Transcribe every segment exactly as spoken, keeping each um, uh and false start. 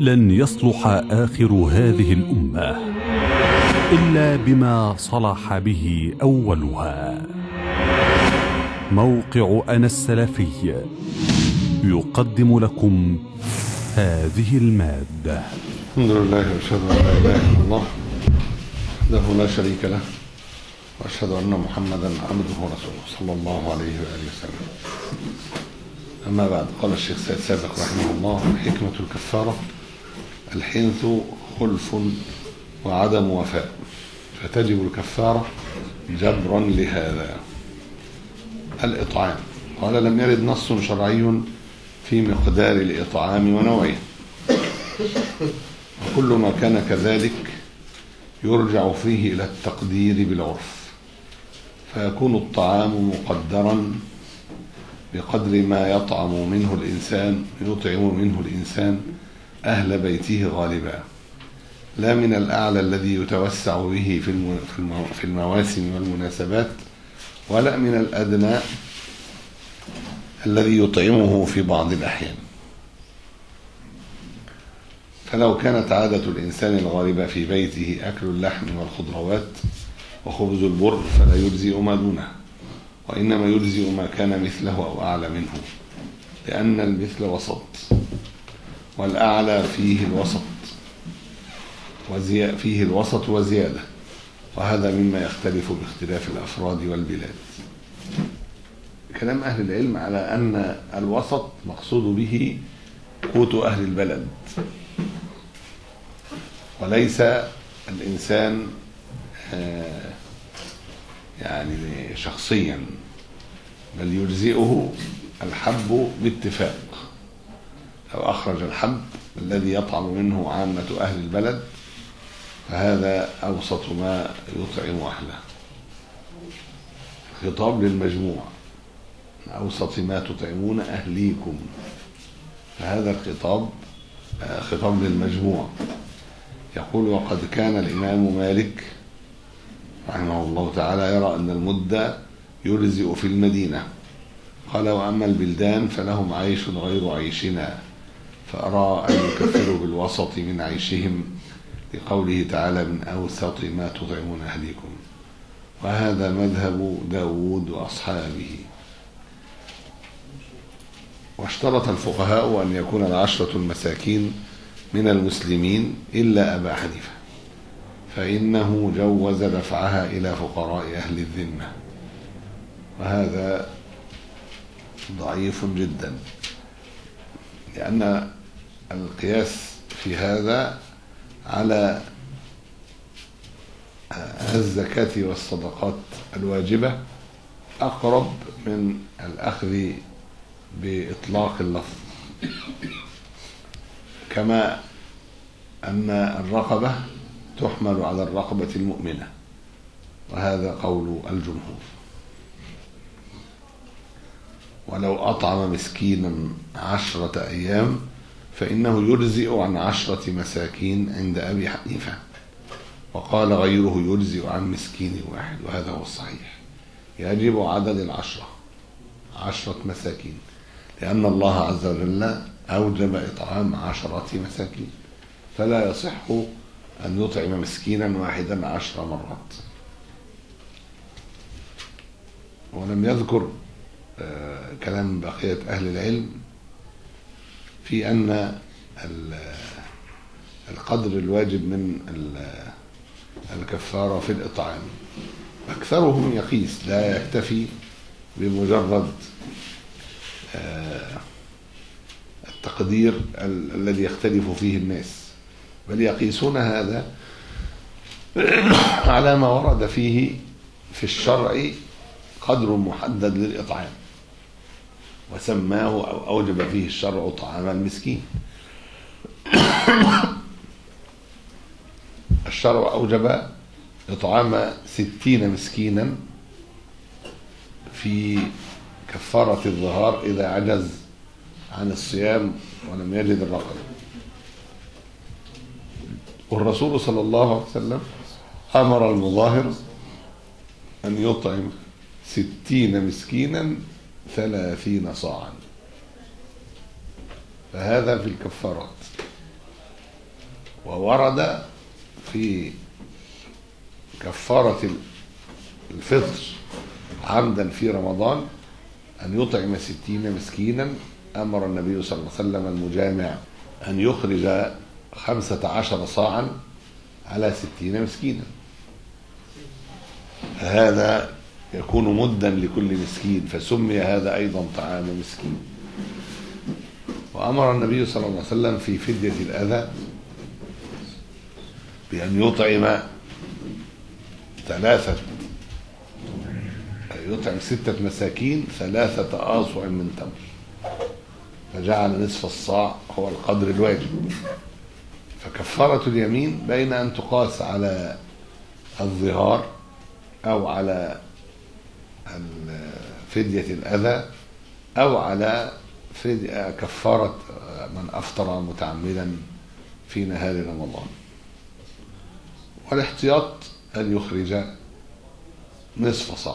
لن يصلح آخر هذه الأمة إلا بما صلح به أولها. موقع أنا السلفي يقدم لكم هذه المادة. الحمد لله وأشهد أن لا إله إلا الله وحده لا شريك له، وأشهد أن محمدا عبده ورسوله صلى الله عليه وآله وسلم. أما بعد، قال الشيخ سيد سابق رحمه الله: حكمة الكفارة: الحنث خلف وعدم وفاء، فتجب الكفارة جبرا لهذا. الإطعام: قال: لم يرد نص شرعي في مقدار الإطعام ونوعه، وكل ما كان كذلك يرجع فيه إلى التقدير بالعرف، فيكون الطعام مقدرا بقدر ما يطعم منه الإنسان يطعم منه الإنسان أهل بيته غالبا، لا من الأعلى الذي يتوسع به في المواسم والمناسبات، ولا من الأدنى الذي يطعمه في بعض الأحيان. فلو كانت عادة الإنسان الغالبة في بيته أكل اللحم والخضروات وخبز البر فلا يجزئ ما دونه، وإنما يجزئ ما كان مثله أو أعلى منه، لأن المثل وسط، والأعلى فيه الوسط وزي... فيه الوسط وزيادة، وهذا مما يختلف باختلاف الأفراد والبلاد. كلام أهل العلم على أن الوسط مقصود به قوت أهل البلد، وليس الإنسان يعني شخصيا، بل يجزئه الحب باتفاق. لو أخرج الحب الذي يطعم منه عامة أهل البلد فهذا أوسط ما يطعم أهله. خطاب للمجموع: أوسط ما تطعمون أهليكم، فهذا الخطاب خطاب للمجموع. يقول: وقد كان الإمام مالك رحمه الله تعالى يرى أن المد يجزئ في المدينة. قال: وأما البلدان فلهم عيش غير عيشنا، فأرى أن يكفروا بالوسط من عيشهم، لقوله تعالى: من أوسط ما تطعمون أهليكم. وهذا مذهب داود وأصحابه. واشترط الفقهاء أن يكون العشرة المساكين من المسلمين إلا أبا حنيفة، فإنه جوز دفعها إلى فقراء أهل الذمة، وهذا ضعيف جدا، لأن القياس في هذا على الزكاة والصدقات الواجبة أقرب من الأخذ بإطلاق اللفظ، كما أن الرقبة تحمل على الرقبة المؤمنة، وهذا قول الجمهور. ولو أطعم مسكينا عشرة أيام فإنه يجزئ عن عشرة مساكين عند أبي حنيفة، وقال غيره يجزئ عن مسكين واحد، وهذا هو الصحيح. يجب عدد العشرة عشرة مساكين، لأن الله عز وجل أوجب إطعام عشرة مساكين، فلا يصح أن يطعم مسكينا واحدا عشر مرات. ولم يذكر كلام بقية أهل العلم في أن القدر الواجب من الكفارة في الإطعام. أكثرهم يقيس، لا يكتفي بمجرد التقدير الذي يختلف فيه الناس، بل يقيسون هذا على ما ورد فيه في الشرع قدر محدد للإطعام، وسماه أو أوجب فيه الشرع طعام المسكين. الشرع أوجب إطعام ستين مسكينا في كفارة الظهار إذا عجز عن الصيام ولم يجد الرقبة. والرسول صلى الله عليه وسلم أمر المظاهر أن يطعم ستين مسكينا ثلاثين صاعا، فهذا في الكفارات. وورد في كفارة الفطر عمدا في رمضان أن يطعم ستين مسكينا. أمر النبي صلى الله عليه وسلم المجامع أن يخرج خمسة عشر صاعا على ستين مسكينا، هذا يكون مدا لكل مسكين، فسمي هذا أيضا طعام مسكين. وأمر النبي صلى الله عليه وسلم في فدية الأذى بأن يطعم ثلاثة يطعم ستة مساكين ثلاثة آصع من تمر، فجعل نصف الصاع هو القدر الواجب. فكفارة اليمين بين أن تقاس على الظهار أو على فدية الأذى أو على كفارة من أفطر متعمدا في نهار رمضان. والاحتياط أن يخرج نصف صاع،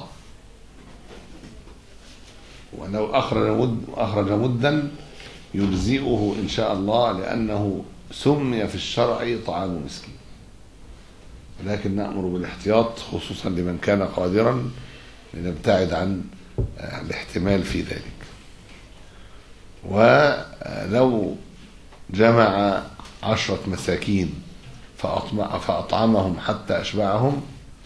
ولو أخرج مد أخرج مدا يجزئه إن شاء الله، لأنه سمي في الشرع طعام مسكين، ولكن نأمر بالاحتياط خصوصا لمن كان قادرا لنبتعد عن الاحتمال في ذلك. ولو جمع عشرة مساكين فأطعمهم حتى أشبعهم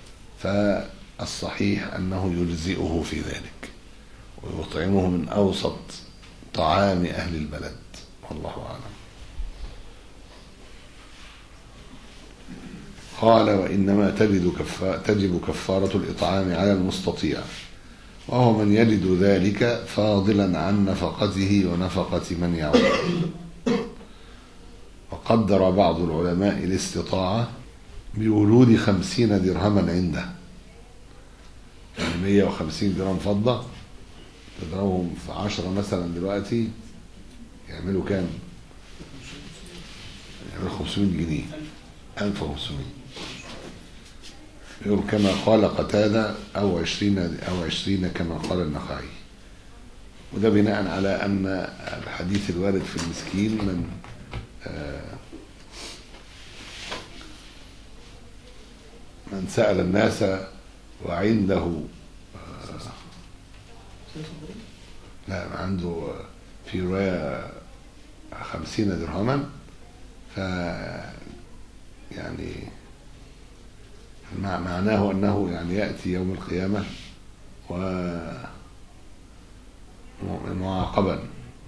فالصحيح أنه يجزئه في ذلك ويطعمه من أوسط طعام أهل البلد، والله أعلم. قال: وإنما تجد كفا تجب كفارة الإطعام على المستطيع، وهو من يجد ذلك فاضلا عن نفقته ونفقة من يعود. وقدر بعض العلماء الاستطاعة بوجود خمسين درهما عنده، يعني مية وخمسين درهم فضة تضربهم في عشرة مثلا دلوقتي يعملوا كام؟ يعملوا خمسمائة جنيه، ألف وخمسمائة، يقول كما قال قتادة أو عشرين أو عشرين كما قال النخعي. وده بناء على أن الحديث الوارد في المسكين من من سأل الناس وعنده لا عنده في رواية خمسين درهما، ف يعني معناه أنه يعني يأتي يوم القيامة ومعاقبا،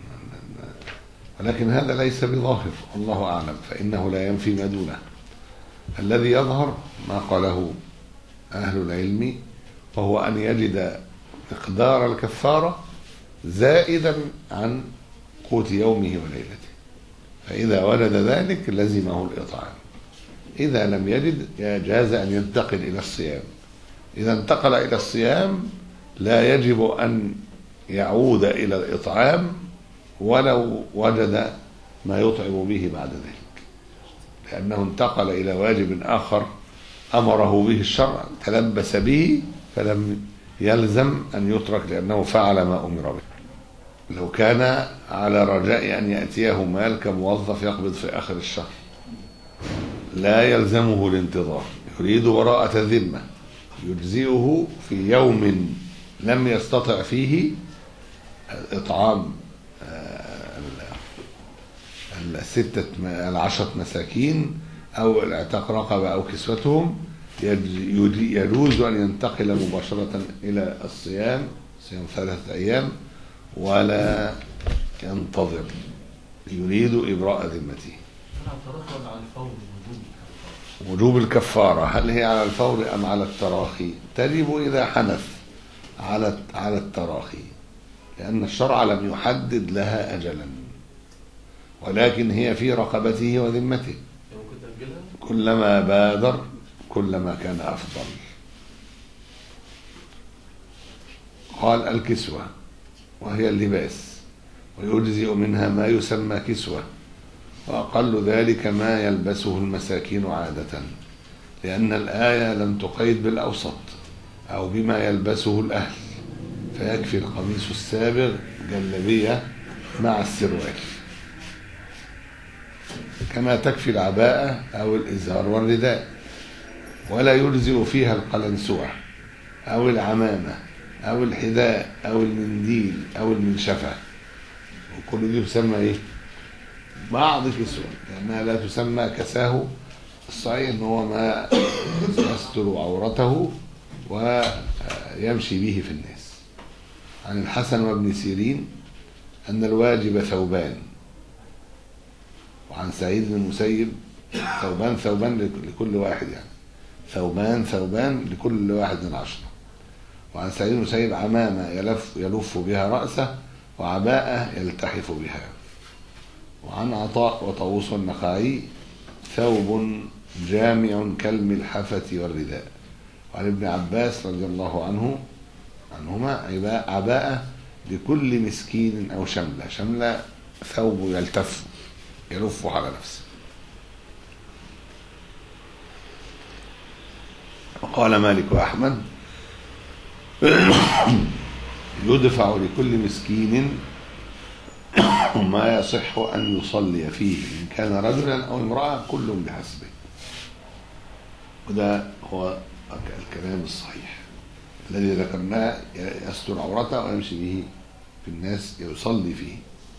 ولكن هذا ليس بظاهر، الله أعلم، فإنه لا ينفي ما دونه. الذي يظهر ما قاله أهل العلم، وهو أن يجد مقدار الكفارة زائدا عن قوت يومه وليلته، فإذا وجد ذلك لزمه الإطعام. إذا لم يجد جاز أن ينتقل إلى الصيام. إذا انتقل إلى الصيام لا يجب أن يعود إلى الإطعام ولو وجد ما يطعم به بعد ذلك، لأنه انتقل إلى واجب آخر أمره به الشرع، تلبس به فلم يلزم أن يترك لأنه فعل ما أمر به. لو كان على رجاء أن يأتيه مال كموظف يقبض في آخر الشهر لا يلزمه الانتظار، يريد براءة الذمة، يجزئه في يوم لم يستطع فيه إطعام الستة العشرة مساكين أو الاعتاق رقبة أو كسوتهم، يجوز أن ينتقل مباشرة إلى الصيام، صيام ثلاثة أيام، ولا ينتظر، يريد إبراء ذمته. وجوب الكفارة هل هي على الفور أم على التراخي؟ تجب إذا حنث على على التراخي، لأن الشرع لم يحدد لها أجلا، ولكن هي في رقبته وذمته، كلما بادر كلما كان أفضل. قال: الكسوة وهي اللباس، ويجزئ منها ما يسمى كسوة، وأقل ذلك ما يلبسه المساكين عادة، لأن الآية لم تقيد بالأوسط أو بما يلبسه الأهل، فيكفي القميص السابغ جلبية مع السروال. كما تكفي العباءة أو الإزار والرداء، ولا يجزئ فيها القلنسوة أو العمامة أو الحذاء أو المنديل أو المنشفة، وكل دي تسمى إيه؟ بعض كسوة، لأنها لا تسمى كساه. الصحيح إن هو ما يستر عورته ويمشي به في الناس. عن الحسن وابن سيرين أن الواجب ثوبان. وعن سعيد بن المسيب ثوبان ثوبان لكل واحد، يعني ثوبان ثوبان لكل واحد من عشرة. وعن سعيد بن المسيب عمامة يلف, يلف بها رأسه، وعباءة يلتحف بها. وعن عطاء وطاووس النخعي ثوب جامع كالملحفة والرداء. وعن ابن عباس رضي الله عنه عنهما عباءة لكل مسكين أو شملة. شملة ثوب يلتف يلف على نفسه. وقال مالك وأحمد يدفع لكل مسكين ما يصح أن يصلي فيه إن كان رجلا أو امرأة كل بحسبه. وده هو الكلام الصحيح الذي ذكرناه، يستر عورته ويمشي به في الناس يصلي فيه.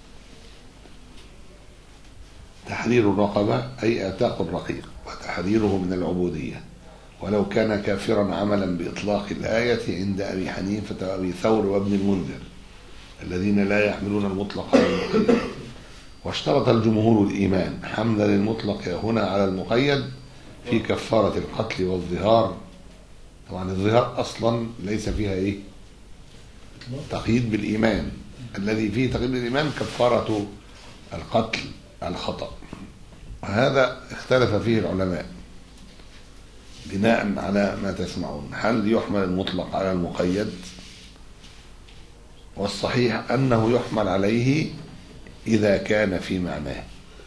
تحرير الرقبة أي اعتاق الرقيق وتحريره من العبودية، ولو كان كافرا عملا بإطلاق الآية عند أبي حنيفة وأبي ثور وابن المنذر الذين لا يحملون المطلق على المقيد. واشترط الجمهور الإيمان حملا للمطلق هنا على المقيد في كفارة القتل والظهار. طبعا الظهار أصلا ليس فيها إيه؟ تقييد بالإيمان. الذي فيه تقييد بالإيمان كفارة القتل الخطأ. وهذا اختلف فيه العلماء بناء على ما تسمعون. هل يحمل المطلق على المقيد؟ والصحيح أنه يحمل عليه إذا كان في معناه.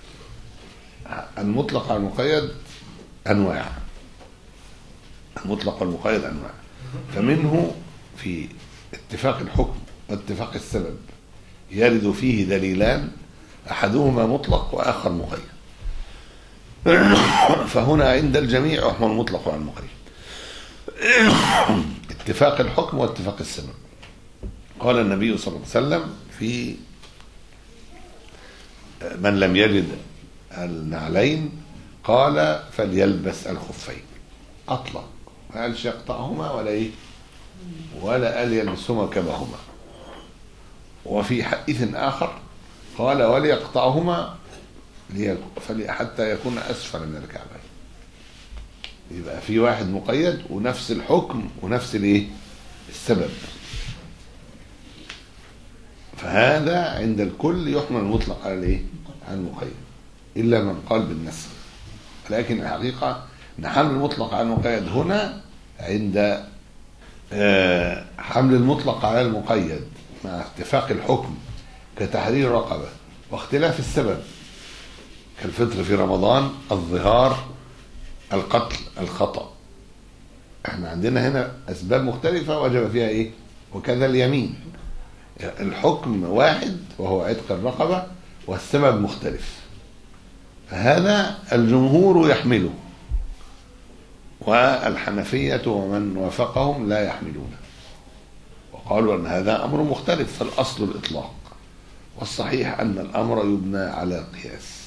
المطلق على المقيد أنواع، المطلق والمقيد أنواع. فمنه في اتفاق الحكم واتفاق السبب يرد فيه دليلان، أحدهما مطلق وآخر مقيد. فهنا عند الجميع يحمل المطلق على المقيد، اتفاق الحكم واتفاق السبب. قال النبي صلى الله عليه وسلم في من لم يجد النعلين قال فليلبس الخفين. أطلق، ما قالش يقطعهما ولا إيه ولا قال يلبسهما كما هما. وفي حديث آخر قال وليقطعهما حتى يكون أسفل من الكعبين. يبقى في واحد مقيد ونفس الحكم ونفس الايه السبب. فهذا عند الكل يحمل المطلق على الايه على المقيد الا من قال بالنسخ. لكن الحقيقه ان حمل المطلق على المقيد هنا عند حمل المطلق على المقيد مع اتفاق الحكم كتحرير رقبه واختلاف السبب كالفطر في رمضان، الظهار، القتل، الخطأ. احنا عندنا هنا اسباب مختلفة وجب فيها ايه وكذا اليمين. الحكم واحد وهو عتق الرقبة والسبب مختلف، فهذا الجمهور يحمله والحنفية ومن وافقهم لا يحملونه وقالوا ان هذا امر مختلف. فالاصل الاطلاق، والصحيح ان الامر يبنى على القياس.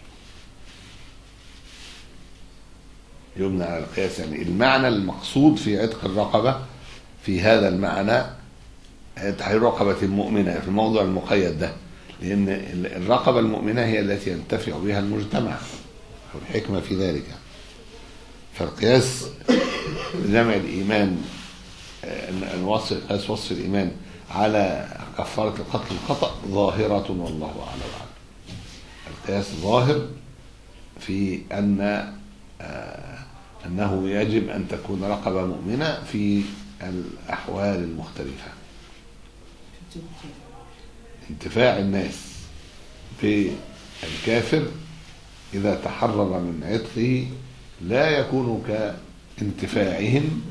يبنى على القياس يعني المعنى المقصود في عتق الرقبة في هذا المعنى تحرير رقبة المؤمنة في الموضوع المقيد ده، لأن الرقبة المؤمنة هي التي ينتفع بها المجتمع والحكمة في ذلك. فالقياس جمع الإيمان الوصف قياس وصف الإيمان على كفارة القتل الخطأ ظاهرة والله أعلم. القياس ظاهر في أن أنه يجب أن تكون رقبة مؤمنة في الأحوال المختلفة. انتفاع الناس بالكافر إذا تحرر من عتقه لا يكون كانتفاعهم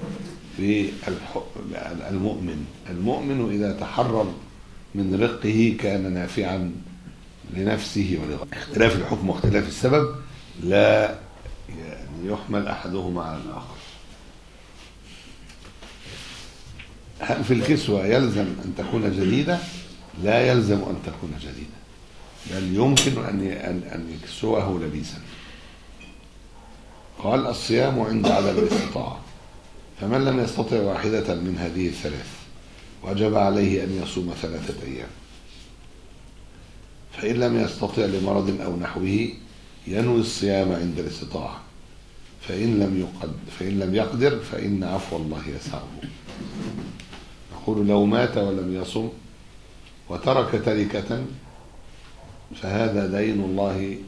بالمؤمن. المؤمن إذا تحرر من رقه كان نافعا لنفسه ولغيره. اختلاف الحكم واختلاف السبب لا يعني يحمل أحدهما على الآخر. هل في الكسوة يلزم أن تكون جديدة؟ لا يلزم أن تكون جديدة، بل يمكن أن أن يكسوه لبيسا. قال الصيام عند عدم الاستطاعة، فمن لم يستطع واحدة من هذه الثلاث وجب عليه أن يصوم ثلاثة أيام، فإن لم يستطع لمرض أو نحوه ينوي الصيام عند الاستطاعة، فإن لم يقدر فإن لم يقدر فإن عفو الله يسعه. نقول لو مات ولم يصم وترك تركة فهذا دين الله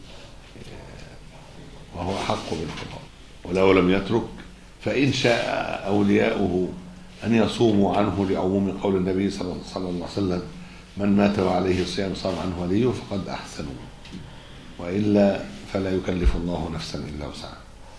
وهو حق بالقضاء، ولو لم يترك فإن شاء أولياؤه أن يصوموا عنه لعموم قول النبي صلى الله عليه وسلم من مات وعليه الصيام صام عنه وليه فقد أحسنوا، وإلا فلا يكلف الله نفسا إلا وسعها.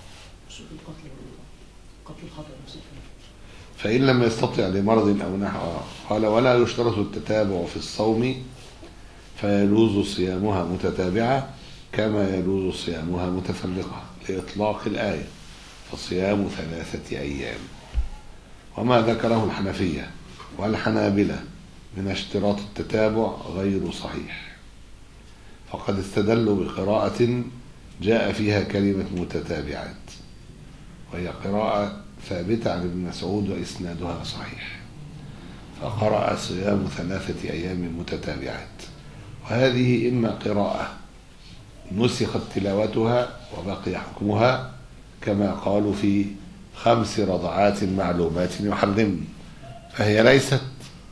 فإن لم يستطع لمرض أو نحو قال ولا يشترط التتابع في الصوم فيجوز صيامها متتابعة كما يجوز صيامها متفرقة لإطلاق الآية، فصيام ثلاثة أيام. وما ذكره الحنفية والحنابلة من اشتراط التتابع غير صحيح، فقد استدلوا بقراءة جاء فيها كلمة متتابعات، وهي قراءة ثابتة عن ابن مسعود وإسنادها صحيح، فقرأ صيام ثلاثة أيام متتابعات. وهذه إما قراءة نسخت تلاوتها وبقي حكمها كما قالوا في خمس رضعات معلومات يحرمن، فهي ليست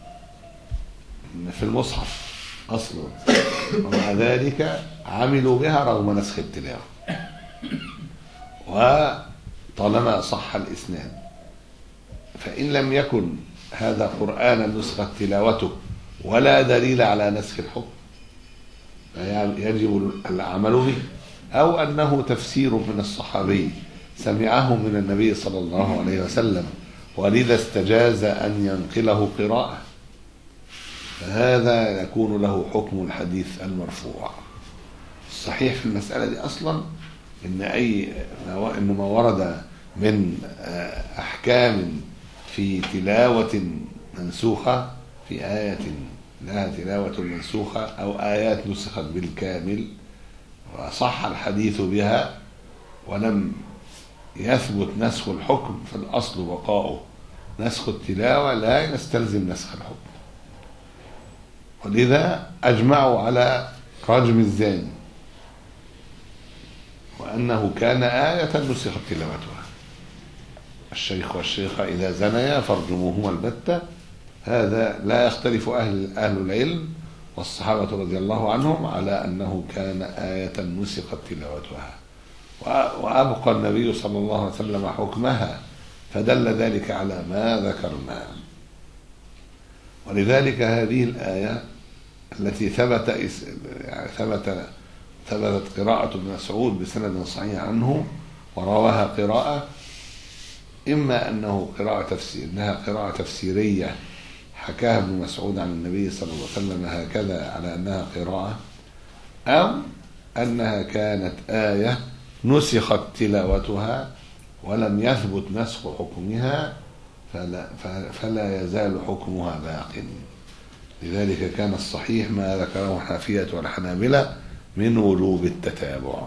في المصحف أصلا، ومع ذلك عملوا بها رغم نسخ التلاوة، وطالما صح الإسناد. فإن لم يكن هذا قرآنا نسخت تلاوته ولا دليل على نسخ الحكم يجب العمل به، أو أنه تفسير من الصحابي سمعه من النبي صلى الله عليه وسلم ولذا استجاز أن ينقله قراءة، فهذا يكون له حكم الحديث المرفوع. الصحيح في المسألة دي أصلا إن أي إن ما ورد من أحكام في تلاوة منسوخة في آية لها تلاوة منسوخة أو آيات نسخت بالكامل وصح الحديث بها ولم يثبت نسخ الحكم، فالأصل بقاؤه. نسخ التلاوة لا يستلزم نسخ الحكم، ولذا أجمعوا على رجم الزاني وأنه كان آية نسخت تلاوتها. الشيخ والشيخة إذا زنيا فارجموهما البتة، هذا لا يختلف أهل أهل العلم والصحابة رضي الله عنهم على أنه كان آية نسخت تلاوتها، وأبقى النبي صلى الله عليه وسلم حكمها، فدل ذلك على ما ذكرنا. ولذلك هذه الآية التي ثبت يعني ثبت ثبتت قراءة ابن مسعود بسند صحيح عنه ورواها قراءة، إما أنه قراءة تفسير إنها قراءة تفسيرية حكاها ابن مسعود عن النبي صلى الله عليه وسلم هكذا على أنها قراءة، أو أنها كانت آية نسخت تلاوتها ولم يثبت نسخ حكمها فلا, فلا يزال حكمها باق. لذلك كان الصحيح ما ذكره الحنفية والحنابلة من وجوب التتابع.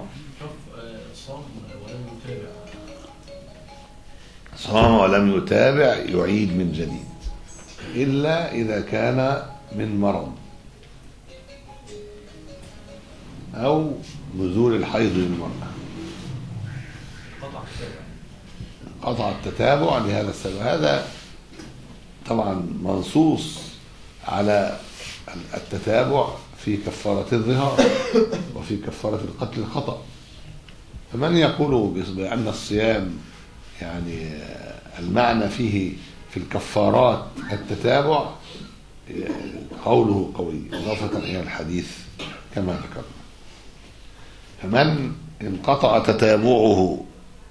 صام ولم يتابع يعيد من جديد إلا إذا كان من مرض أو نزول الحيض للمرأة قطع التتابع لهذا السبب. هذا طبعا منصوص على التتابع في كفارة الظهار وفي كفارة القتل الخطأ. فمن يقول بأن الصيام يعني المعنى فيه في الكفارات التتابع قوله قوي إضافة إلى الحديث كما ذكرنا. فمن انقطع تتابعه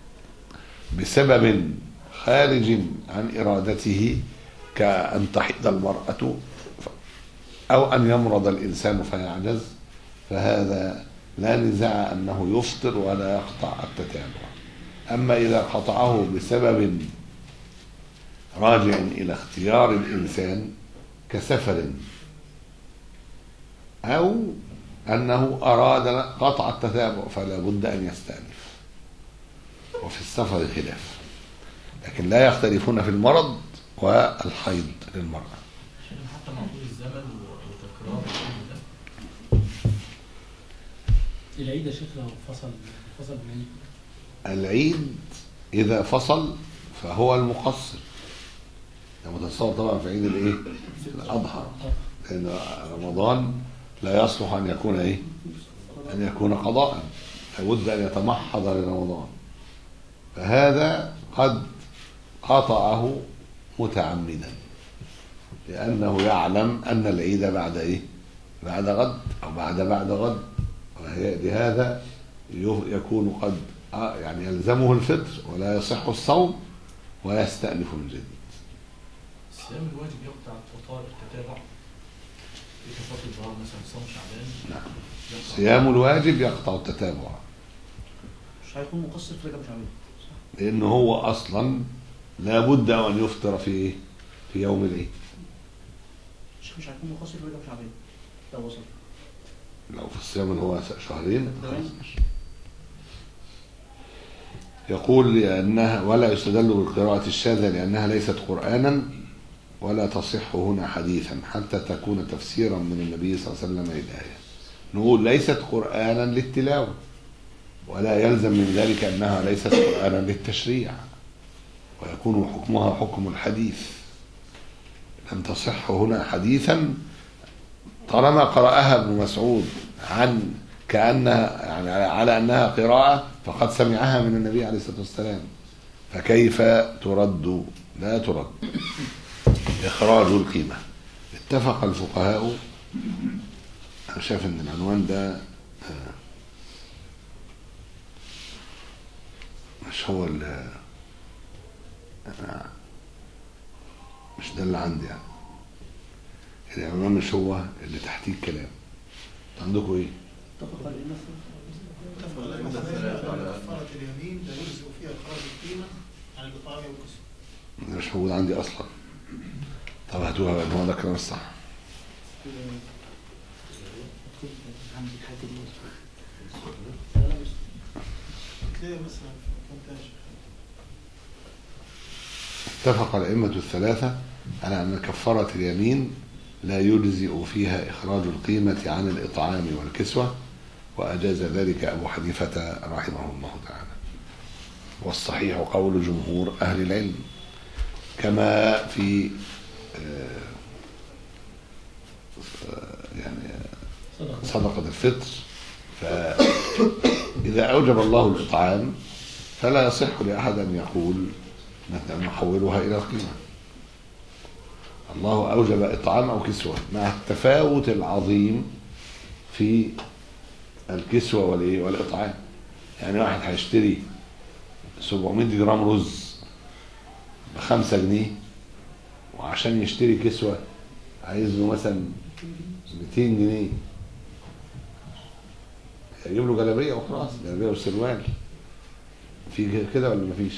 بسبب خارج عن إرادته كأن تحيض المرأة أو أن يمرض الإنسان فيعجز، فهذا لا نزاع أنه يفطر ولا يقطع التتابع. أما إذا قطعه بسبب راجع إلى اختيار الإنسان كسفر أو أنه أراد قطع التتابع فلا بد أن يستأنف. وفي السفر خلاف، لكن لا يختلفون في المرض والحيض للمرأة. حتى معقول الزمن وتكرار العيد يا شيخ لو فصل فصل بالعيد، العيد إذا فصل فهو المقصر. ده متصور طبعا في عيد الايه؟ الأضحى، لأن رمضان لا يصلح أن يكون ايه؟ أن يكون قضاء، لابد أن يتمحض لرمضان. فهذا قد قطعه متعمدا لأنه يعلم أن العيد بعد ايه؟ بعد غد أو بعد بعد غد، لهذا يكون قد يعني يلزمه الفطر ولا يصح الصوم ويستأنف من جديد. الصيام الواجب يقطع الفطار التتابع في فترة الظهر مثلا صوم شعبان. نعم، صيام الواجب يقطع التتابع. مش هيكون مقصر في رجب شعبان، لأنه هو أصلا لا بد أن يفطر في في يوم العيد. مش مش هيكون مقصر في رجب شعبان لو وصل. لو في الصيام اللي هو شهرين. يقول لأنها ولا يستدل بالقراءة الشاذة لأنها ليست قرآنا ولا تصح هنا حديثا حتى تكون تفسيرا من النبي صلى الله عليه وسلم للآية. نقول ليست قرآنا للتلاوة ولا يلزم من ذلك أنها ليست قرآنا للتشريع ويكون حكمها حكم الحديث. لم تصح هنا حديثا طالما قرأها ابن مسعود عن كأنها يعني على أنها قراءة فقد سمعها من النبي عليه الصلاة والسلام، فكيف ترد؟ لا ترد. إخراج القيمة. اتفق الفقهاء، أنا شايف أن العنوان ده مش هو اللي مش ده اللي عندي يعني. العنوان مش هو اللي تحتيه الكلام. عندكم ايه؟ اتفق الإمام اتفق الأئمة الثلاثة على كفارة اليمين لا يجزئ فيها إخراج القيمة عن الإطعام والكسوة. مش موجود عندي أصلا. طب هاتوها بقى، هو ده الكلام الصح. تلاقي مثلا مونتاج. اتفق الأئمة الثلاثة على أن كفارة اليمين لا يجزئ فيها إخراج القيمة عن الإطعام والكسوة، وأجاز ذلك أبو حنيفة رحمه الله تعالى. والصحيح قول جمهور أهل العلم كما في يعني صدقة الفطر. فإذا أوجب الله الإطعام فلا يصح لأحد أن يقول نحولها إلى القيمة. الله أوجب إطعام أو كسوة مع التفاوت العظيم في الكسوة والإطعام. يعني واحد هيشتري سبعمائة جرام رز بخمسة جنيه، وعشان يشتري كسوة عايز له مثلا مئتين جنيه، يجيب له جلابية وخلاص، جلابية وسروال. في كده ولا مفيش؟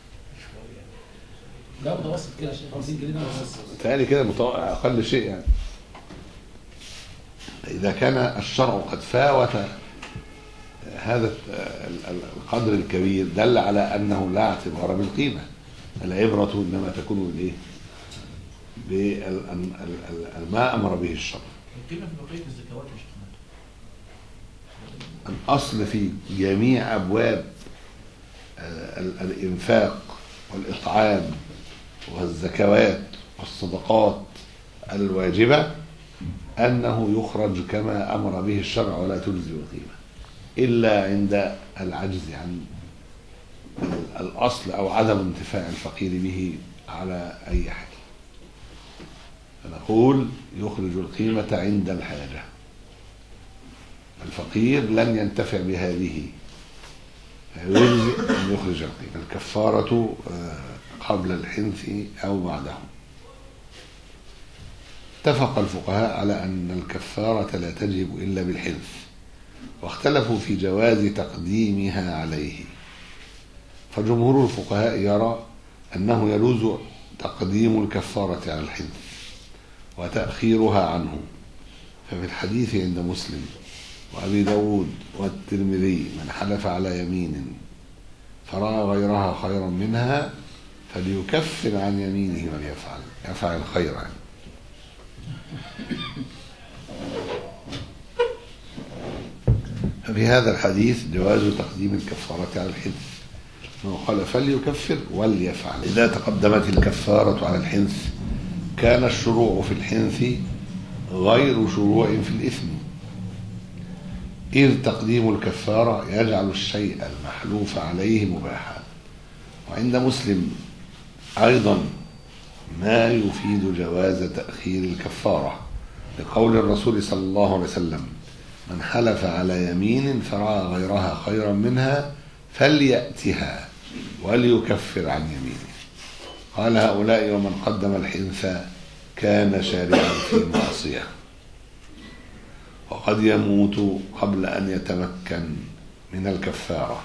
لا متوسط كده خمسين جنيه متوسط تهيألي كده أقل شيء يعني. إذا كان الشرع قد فاوت هذا القدر الكبير دل على أنه لا اعتبار بالقيمة. العبرة إنما تكون بالإيه؟ بما أمر به الشرع. القيمة في بقية الزكوات مش الأصل في جميع أبواب الإنفاق والإطعام والزكوات والصدقات الواجبة أنه يخرج كما أمر به الشرع ولا تجزي القيمة إلا عند العجز عن الأصل أو عدم انتفاع الفقير به على أي حال. فنقول يخرج القيمة عند الحاجة. الفقير لن ينتفع بهذه فيجزئ أن يخرج القيمة. الكفارة قبل الحنث أو بعده. اتفق الفقهاء على أن الكفارة لا تجب إلا بالحنث واختلفوا في جواز تقديمها عليه. فجمهور الفقهاء يرى أنه يجوز تقديم الكفارة على الحنث وتأخيرها عنه. ففي الحديث عند مسلم وأبي داود والترمذي: من حلف على يمين فرأى غيرها خيرا منها فليكفر عن يمينه وليفعل يفعل خيرا. ففي هذا الحديث جواز تقديم الكفارة على الحنث، قال فليكفر وليفعل. إذا تقدمت الكفارة على الحنث كان الشروع في الحنث غير شروع في الإثم، إذ تقديم الكفارة يجعل الشيء المحلوف عليه مباحا. وعند مسلم أيضا ما يفيد جواز تأخير الكفارة، لقول الرسول صلى الله عليه وسلم: من حلف على يمين فرأى غيرها خيرا منها فليأتها وليكفر عن يمينه. قال: هؤلاء ومن قدم الحنث كان شارعا في معصية، وقد يموت قبل أن يتمكن من الكفارة.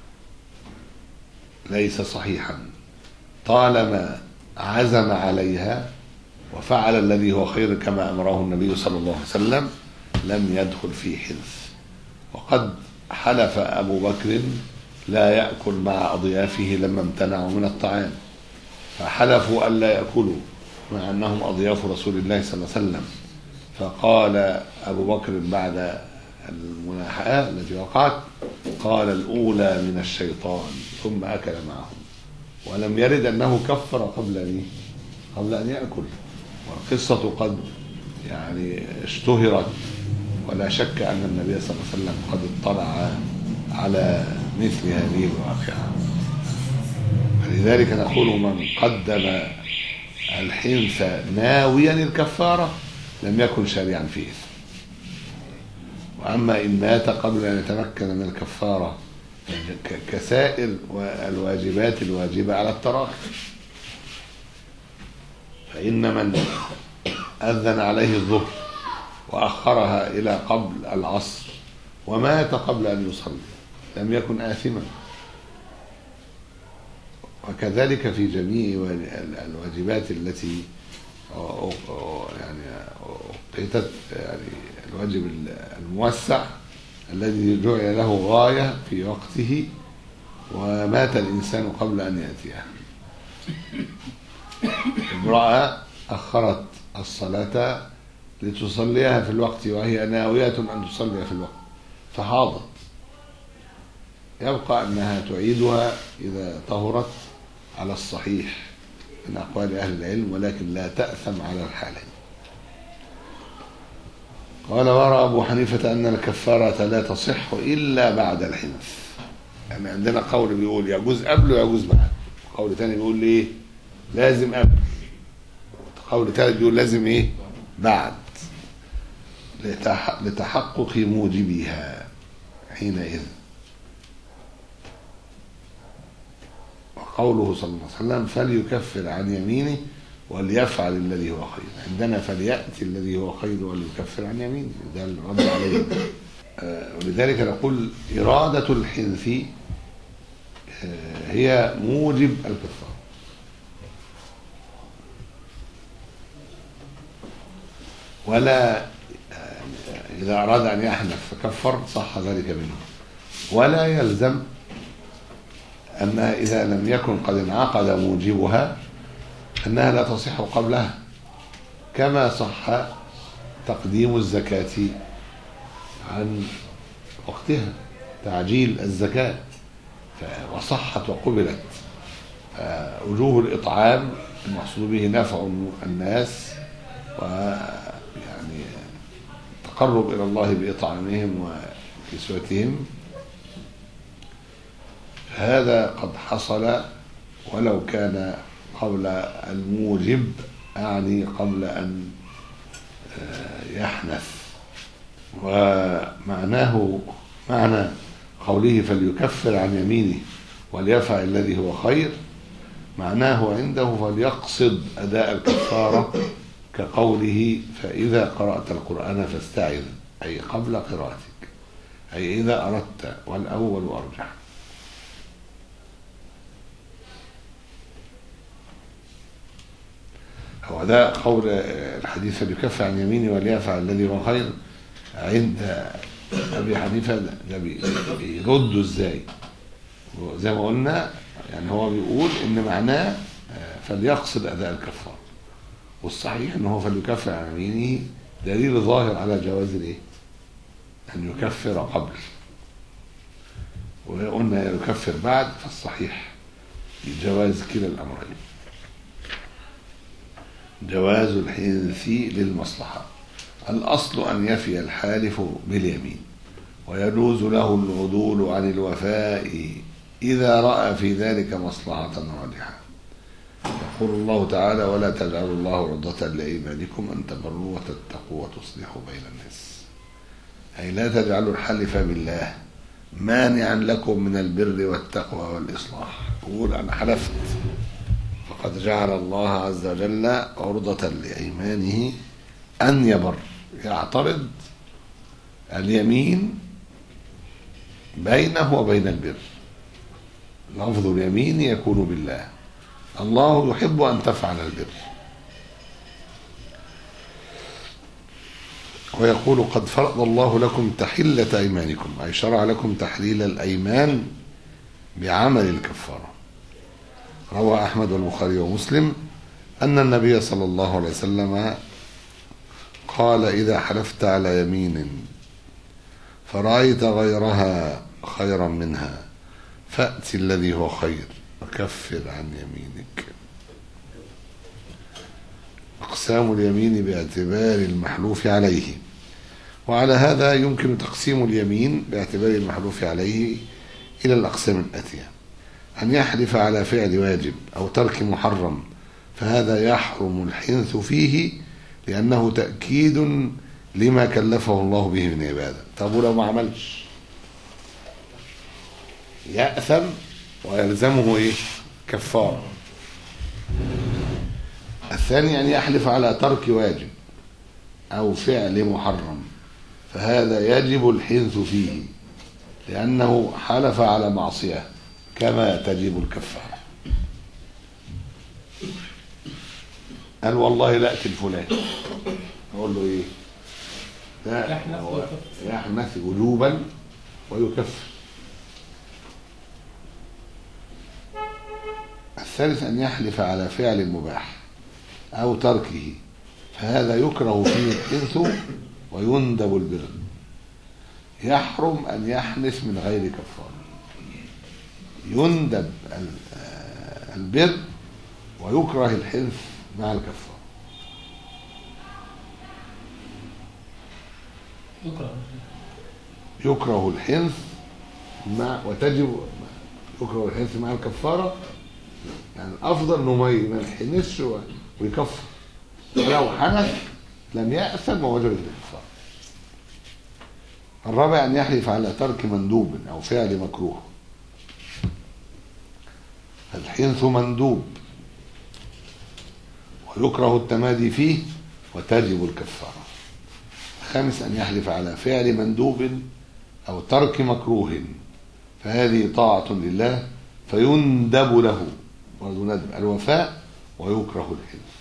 ليس صحيحا طالما عزم عليها وفعل الذي هو خير كما أمره النبي صلى الله عليه وسلم لم يدخل في حنث. وقد حلف أبو بكر لا يأكل مع أضيافه لما امتنعوا من الطعام، فحلفوا ألا يأكلوا مع أنهم أضياف رسول الله صلى الله عليه وسلم. فقال أبو بكر بعد المناحاة التي وقعت: قال الأولى من الشيطان، ثم أكل معهم. ولم يرد أنه كفر قبل أن قبل أن يأكل. والقصة قد يعني اشتهرت، ولا شك أن النبي صلى الله عليه وسلم قد اطلع على مثل هذه الواقعة. فلذلك نقول: من قدم الحنث ناويا الكفارة لم يكن شارعا في إثم. وأما إن مات قبل أن يتمكن من الكفارة كسائر الواجبات الواجبة على التراخي. فإن من أذن عليه الظهر وأخرها إلى قبل العصر ومات قبل أن يصلي لم يكن آثما. وكذلك في جميع الواجبات التي يعني أوقيتت، يعني الواجب الموسع الذي جعل له غاية في وقته ومات الإنسان قبل أن يأتيها. امرأة أخرت الصلاة لتصليها في الوقت وهي ناوية أن تصلي في الوقت فحاضت، يبقى أنها تعيدها إذا طهرت على الصحيح من أقوال أهل العلم، ولكن لا تأثم على الحالين. قال: ورى أبو حنيفة أن الكفارة لا تصح إلا بعد الحنث. يعني عندنا قول بيقول يجوز قبل ويجوز بعد، قول تاني بيقول إيه لازم قبل، قول ثالث بيقول لازم إيه بعد، لتحقق موجبها حينئذ. وقوله صلى الله عليه وسلم: فليكفر عن يمينه وليفعل الذي هو خير. عندنا فليأتي الذي هو خير وليكفر عن يمينه، ده الرد عليه. آه ولذلك نقول إرادة الحنث آه هي موجب الكفارة. ولا آه إذا أراد أن يحنث فكفر صح ذلك منه، ولا يلزم أنها إذا لم يكن قد انعقد موجبها أنها لا تصح قبلها، كما صح تقديم الزكاة عن وقتها، تعجيل الزكاة وصحت وقبلت. وجوه الإطعام المقصود به نفع الناس ويعني تقرب إلى الله بإطعامهم وكسوتهم، هذا قد حصل ولو كان قبل الموجب، أعني قبل أن يحنث. ومعناه معنى قوله فليكفر عن يمينه وليفعل الذي هو خير، معناه عنده فليقصد أداء الكفارة، كقوله فإذا قرأت القرآن فاستعذ، أي قبل قراءتك، أي إذا أردت، والأول أرجح. هو ده قول الحديث بيكفر عن يميني وليفعل الذي هو خير. عند أبي حنيفة ده بيردوا إزاي؟ زي ما قلنا يعني هو بيقول إن معناه فليقصد أداء الكفار، والصحيح إن هو فليكفر عن يمينه دليل ظاهر على جواز الإيه؟ أن يكفر قبل، وقلنا يكفر بعد، فالصحيح جواز كلا الأمرين، جواز الحنث للمصلحة. الأصل أن يفي الحالف باليمين، ويجوز له العدول عن الوفاء إذا رأى في ذلك مصلحة راجحة. يقول الله تعالى: ولا تجعلوا الله عرضة لأيمانكم أن تبروا وتتقوا وتصلحوا بين الناس. أي لا تجعلوا الحلف بالله مانعا لكم من البر والتقوى والإصلاح. يقول أنا حلفت، فقد جعل الله عز وجل عرضة لأيمانه أن يبر، يعترض اليمين بينه وبين البر. لفظ اليمين يكون بالله، الله يحب أن تفعل البر. ويقول: قد فرض الله لكم تحلة أيمانكم، أي شرع لكم تحليل الأيمان بعمل الكفارة. روى أحمد والبخاري ومسلم أن النبي صلى الله عليه وسلم قال: إذا حلفت على يمين فرأيت غيرها خيرا منها فأت الذي هو خير وكفر عن يمينك. أقسام اليمين باعتبار المحلوف عليه. وعلى هذا يمكن تقسيم اليمين باعتبار المحلوف عليه إلى الأقسام الآتية: أن يحلف على فعل واجب أو ترك محرم، فهذا يحرم الحنث فيه لأنه تأكيد لما كلفه الله به من عبادة. طب ولو ما عملش يأثم ويلزمه إيه؟ كفارة. الثاني أن يحلف على ترك واجب أو فعل محرم، فهذا يجب الحنث فيه لأنه حلف على معصية كما تجب الكفارة. قال: والله لا أقتل فلان، أقول له إيه؟ لا، يحنث وجوبا ويكفر. الثالث أن يحلف على فعل مباح أو تركه، فهذا يكره فيه الحنث ويندب البر. يحرم أن يحنث من غير كفارة، يندب البر ويكره الحنث مع الكفارة. يكره الحنث مع وتجب يكره الحنث مع الكفارة، يعني الأفضل إنه ما يحنثش ويكفر، ولو حنث لم يأثم ووجب الكفارة. الرابع أن يحلف على ترك مندوب أو فعل مكروه. الحنث مندوب ويكره التمادي فيه وتجب الكفارة. الخامس أن يحلف على فعل مندوب أو ترك مكروه، فهذه طاعة لله فيندب له ويندب الوفاء ويكره الحنث.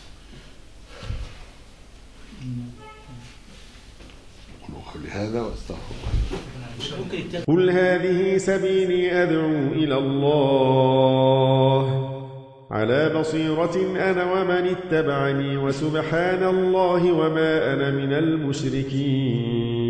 قولوا هذا واستغفر الله. قل هذه سبيلي أدعو إلى الله على بصيرة أنا ومن اتبعني، وسبحان الله وما أنا من المشركين.